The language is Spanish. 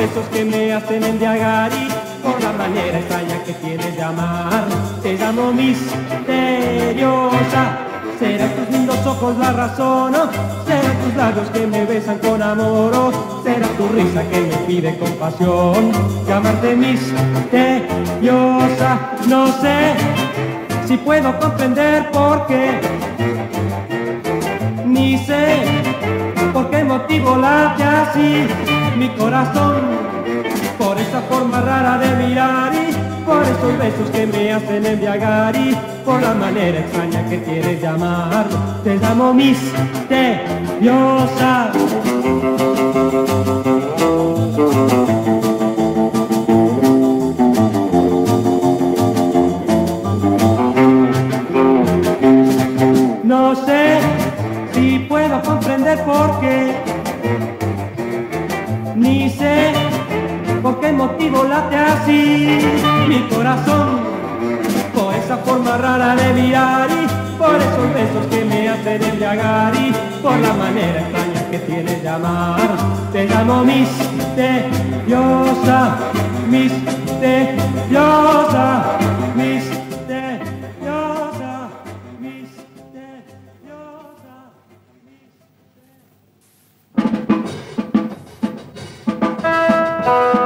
besos que me hacen embriagar y por la manera extraña que tienes de amar. Te llamo misteriosa. ¿Serán tus lindos ojos la razón? ¿O serán tus labios que me besan con amor? ¿O será tu risa que me pide compasión? Llamarte misteriosa. No sé si puedo comprender por qué, ni sé por qué motivo late así mi corazón, por esa forma rara de mirar y por esos besos que me hacen embriagar y por la manera extraña que tienes de amar. Te llamo misteriosa. No sé si puedo comprender por qué, ni sé por qué motivo late así mi corazón, por esa forma rara de mirar y por esos besos que me hacen embriagar y por la manera extraña que tienes de amar. Te llamo misteriosa, misteriosa, misteriosa, misteriosa.